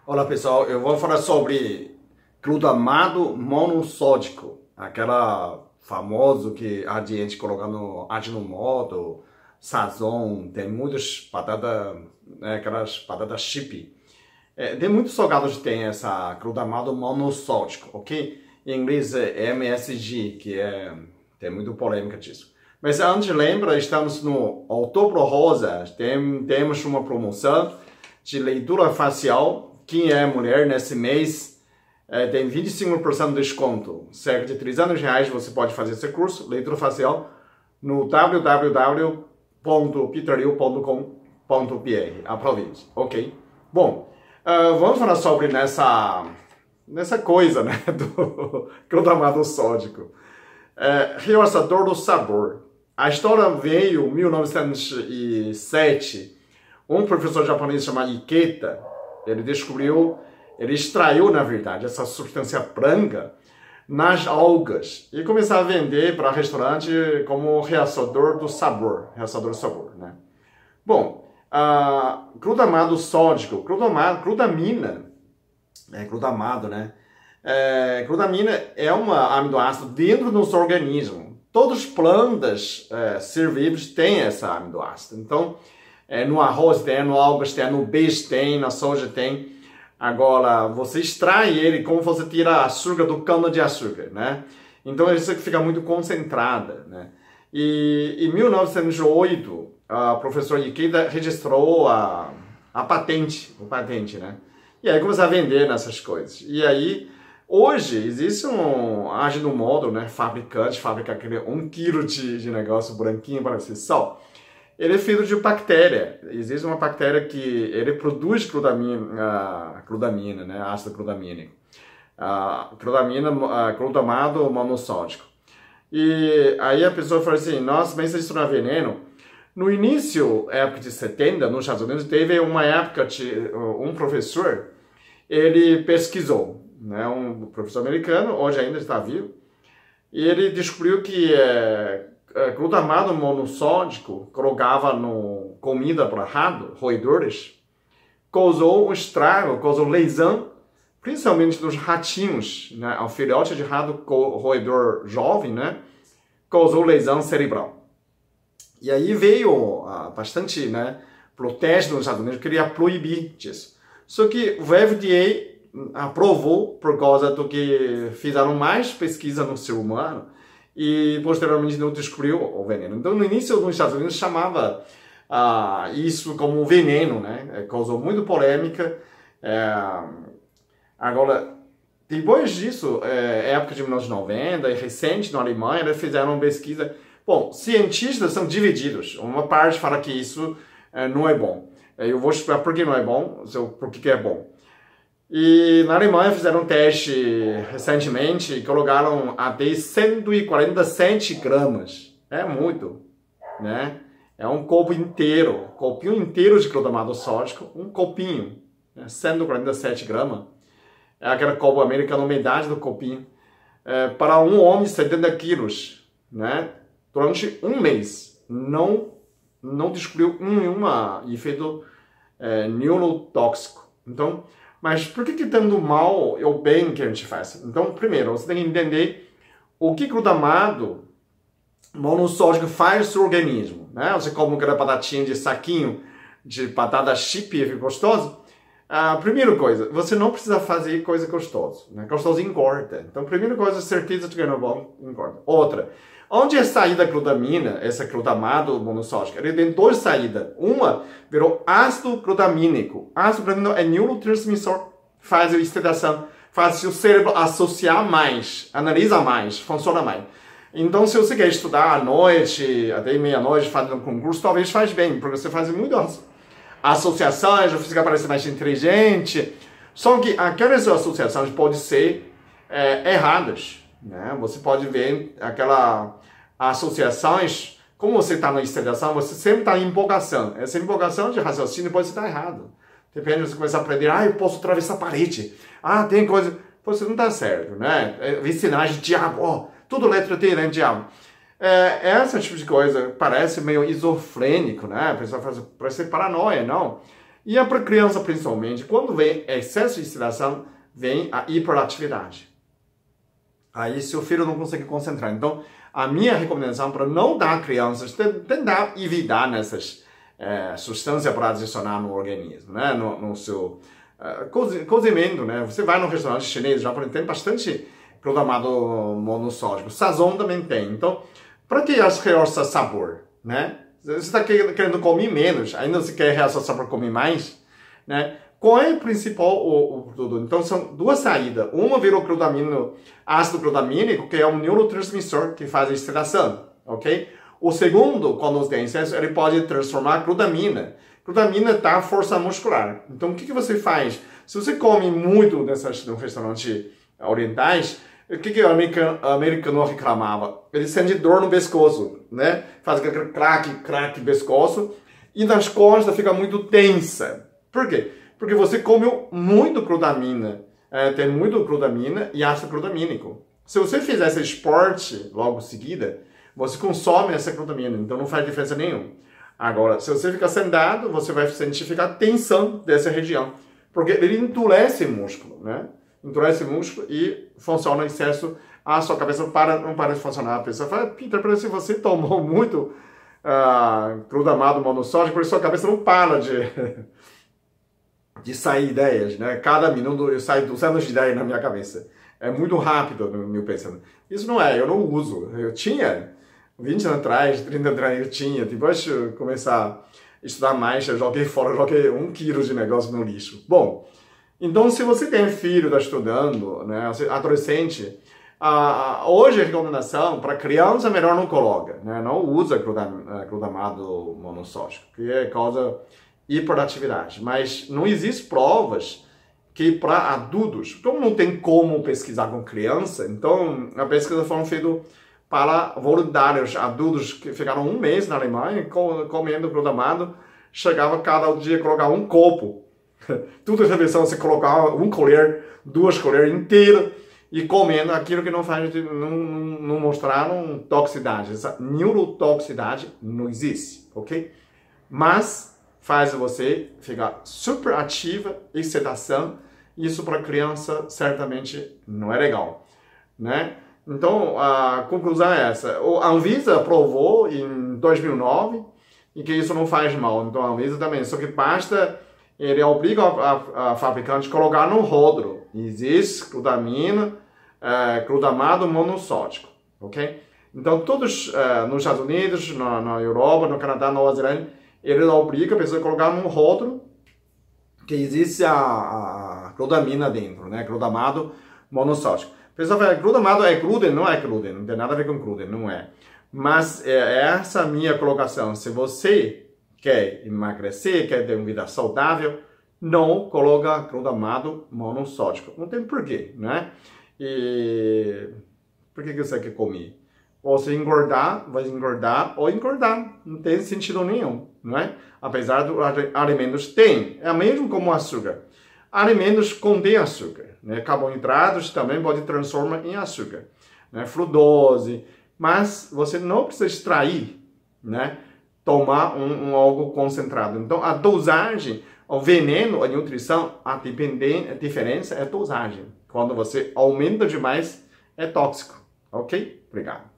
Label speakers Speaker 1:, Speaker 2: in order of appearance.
Speaker 1: Olá pessoal, eu vou falar sobre glutamato monossódico, aquela famoso que a gente coloca no Ajinomoto, Sazon, tem muitas batatas, né, aquelas batatas chip. Tem muitos salgados que tem essa glutamato monossódico, ok? Em inglês é MSG, tem muita polêmica disso. Mas antes, lembra, estamos no Outubro Rosa, temos uma promoção de leitura facial. Quem é mulher nesse mês tem 25% de desconto. Cerca de R$ 300 você pode fazer esse curso, leitura facial, no www.peterliu.com.br. Aproveite, ok? Bom, vamos falar sobre nessa coisa, né, do glutamato sódico. Realçador do sabor. A história veio em 1907. Um professor japonês chamado Ikeda, ele extraiu, na verdade, essa substância branca nas algas e começou a vender para restaurante como realçador do sabor, né? Bom, glutamato sódico, glutamina, glutamado, né? Glutamina é uma aminoácido dentro do nosso organismo. Todas as plantas ser vivos têm essa aminoácido. Então, no arroz tem, no algas tem, no peixe tem, na soja tem. Agora, você extrai ele como você tira açúcar do cana de açúcar, né? Então, isso fica muito concentrada, né? E em 1908, a professora Ikeda registrou a patente, né? E aí começou a vender nessas coisas. E aí, hoje, existe um Ajinomoto, né? Fabrica aquele 1 quilo de negócio branquinho para ser sal. Ele é feito de bactéria. Existe uma bactéria que ele produz glutaminas, né? Ácido glutamínico. Glutamato monossódico. E aí a pessoa fala assim, nossa, mas isso não é veneno? No início, época de 70, nos Estados Unidos, teve uma época de um professor, ele pesquisou, né? Um professor americano, hoje ainda está vivo, e ele descobriu que glutamato monossódico colocava no comida para roedores, causou um estrago, causou lesão, principalmente dos ratinhos, né? O filhote de rato roedor jovem, né? Causou lesão cerebral. E aí veio bastante, né, protesto nos Estados Unidos, queria proibir disso. Só que o FDA aprovou por causa do que fizeram mais pesquisa no ser humano e posteriormente não descobriu o veneno. Então, no início, nos Estados Unidos, chamava isso como veneno, né? Causou muito polêmica. Agora, depois disso, época de 1990, e recente, na Alemanha, eles fizeram uma pesquisa. Bom, cientistas são divididos. Uma parte fala que isso não é bom. Eu vou explicar por que não é bom, por que é bom. E na Alemanha fizeram um teste recentemente e colocaram até 147 gramas. É muito, né? É um copinho inteiro de glutamato sódico, um copinho, né? 147 gramas. É aquele copo americano, metade do copinho. Para um homem, 70 quilos, né? Durante um mês, não descobriu nenhum efeito neurotóxico. Então, mas por que tanto mal ou bem que a gente faz? Então, primeiro, você tem que entender o que glutamato monossódico faz no seu organismo, né? Você come aquela batatinha de saquinho de batata chip e fica gostoso. Primeira coisa, você não precisa fazer coisa gostosa, né? Gostoso engorda. Então, primeira coisa, certeza de que não é bom, engorda. Outra, onde é saída a glutamina, essa glutamato monossódico? Ele tem duas saídas. Uma virou ácido glutamínico. Ácido glutamínico é neurotransmissor, faz a excitação, faz o cérebro associar mais, analisa mais, funciona mais. Então, se você quer estudar à noite, até meia-noite, fazendo um concurso, talvez faz bem, porque você faz muitas associações, você fica parecendo mais inteligente. Só que aquelas associações podem ser erradas, né? Você pode ver aquelas associações, como você está na excitação, você sempre está em empolgação. Essa empolgação de raciocínio pode estar errado. Depende de você começar a aprender, eu posso atravessar a parede. Tem coisa... Você não está certo, né? Sinais de diabo, tudo letra T, né? Diabo. Esse tipo de coisa parece meio esquizofrênico, né? A pessoa parece paranoia, não. E para criança, principalmente, quando vem excesso de excitação, vem a hiperatividade. Aí seu filho não consegue concentrar. Então, a minha recomendação para não dar a crianças, tentar evitar nessas substâncias para adicionar no organismo, né? No seu cozimento, né? Você vai no restaurante chinês, já tem bastante glutamato monossódico. Sazon também tem. Então, para que realça sabor, né? Você está querendo comer menos, ainda você quer realçar sabor comer mais, né? Qual é o principal produto? Então, são duas saídas. Uma vira o ácido glutamínico, que é um neurotransmissor que faz a excitação, ok? O segundo, quando tem excesso, ele pode transformar glutamina. Glutamina dá força muscular. Então, o que você faz? Se você come muito no restaurante orientais, o que o americano reclamava? Ele sente dor no pescoço, né? Faz aquele craque pescoço e nas costas fica muito tensa. Por quê? Porque você comeu muito glutamina, tem muito glutamina e ácido glutamínico. Se você fizer esse esporte logo em seguida, você consome essa glutamina, então não faz diferença nenhuma. Agora, se você ficar sentado, você vai sentir a tensão dessa região, porque ele endurece o músculo, né? Endurece o músculo e funciona em excesso, a sua cabeça não para de funcionar. A pessoa fala, Peter, parece que você tomou muito glutamato monossódico, por isso a sua cabeça não para de sair ideias, né? Cada minuto eu saio 200 ideias na minha cabeça. É muito rápido no meu pensamento. Isso não é, eu não uso. Eu tinha 20 anos atrás, 30 anos atrás, eu tinha. Depois de eu começar a estudar mais, eu joguei 1 quilo de negócio no lixo. Bom, então se você tem filho, está estudando, né? Adolescente, hoje a recomendação para criança melhor não coloca, né? Não usa glutamato monossódico, que causa hiperatividade. Mas não existem provas que para adultos, como não tem como pesquisar com criança, então a pesquisa foi feita para voluntários adultos que ficaram 1 mês na Alemanha comendo glutamato, chegava cada dia a colocar 1 copo. Tudo em refeição você colocava 1 colher, 2 colheres inteiras e comendo aquilo que não mostraram toxicidade. Essa neurotoxicidade não existe, ok? Mas faz você ficar super ativa, excitação. Isso para criança certamente não é legal, né? Então, a conclusão é essa. A Anvisa aprovou em 2009 e que isso não faz mal. Então, a Anvisa também. Só que basta, ele obriga a fabricante a colocar no rótulo. Existe glutamina, glutamato monossódico, ok? Então, todos nos Estados Unidos, na Europa, no Canadá, na Nova Zelândia, ele obriga a pessoa a colocar no rótulo que existe a glutamina dentro, né? Glutamato monossódico. A pessoa fala, glutamato é glúten? Não é glúten, não tem nada a ver com glúten, não é. Mas essa a minha colocação. Se você quer emagrecer, quer ter uma vida saudável, não coloca glutamato monossódico. Não tem porquê, né? E por que você quer comer? Ou se engordar, vai engordar ou engordar. Não tem sentido nenhum, não é? Apesar dos alimentos tem. É mesmo como açúcar. Alimentos contêm açúcar, né? Carboidratos também pode transformar em açúcar, né? Frutose. Mas você não precisa extrair, né? Tomar algo concentrado. Então, a dosagem, o veneno, a nutrição, a diferença é a dosagem. Quando você aumenta demais, é tóxico. Ok? Obrigado.